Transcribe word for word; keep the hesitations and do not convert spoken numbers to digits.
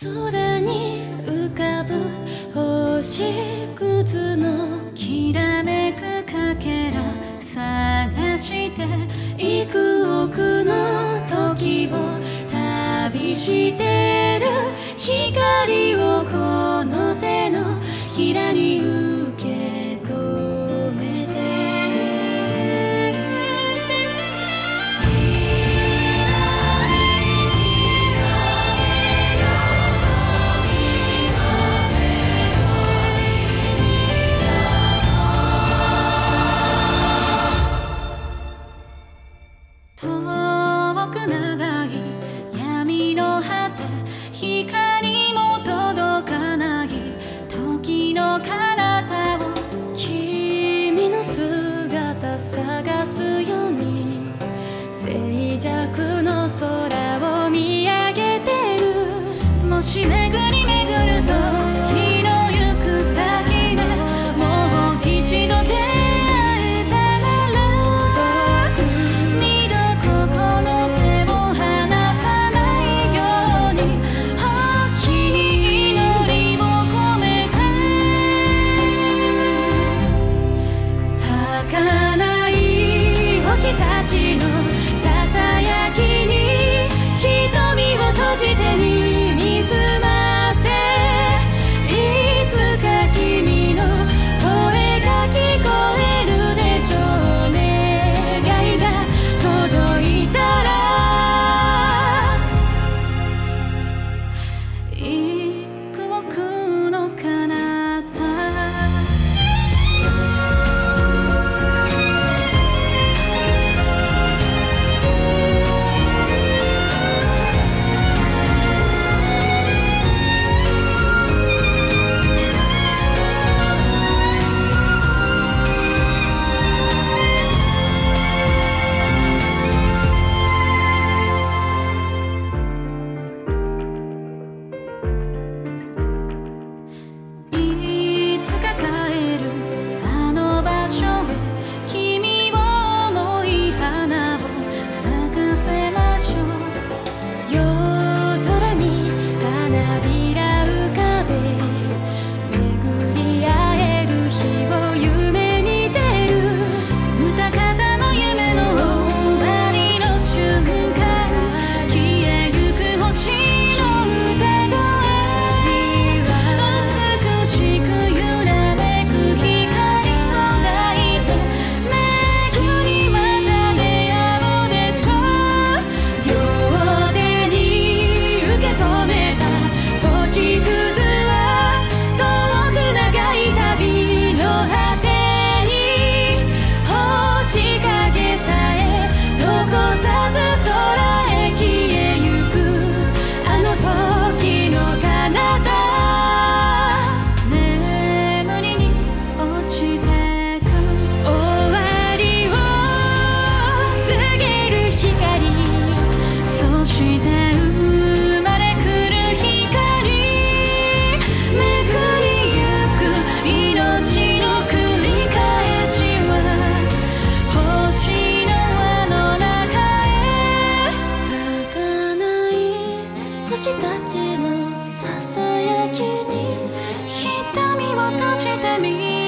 空に浮かぶ星屑のきらめくかけら探して幾億の時を旅してる光をこの手のひらに受け止めて遠く長い闇の果て光も届かない時の彼方を君の姿探すように静寂の空を見上げてるもし巡り巡ると気の行く先でもう一度出会えたなら二度ここの手を離さないように星に祈りを込めて儚い星たちのささやきに瞳を閉じて耳澄ませいつか君の声が聞こえるでしょう願いが届いたら幾億の彼方いつか帰るあの場所へ君を思い花を咲かせましょう夜空に花びら浮かべ巡り会える日を夢見てる歌方の夢の終わりの瞬間消えゆく星の歌声美しく揺らめく光を抱いて巡りまた出会うでしょう両手に受け止めた星屑は遠く長い旅の果てに星影さえ残さず空へ消えゆくあの時の彼方眠りに落ちてく終わりを告げる光そして生まれくる光巡りゆく命の繰り返しは星の輪の中へ儚い星たちのささやきに瞳を閉じてみ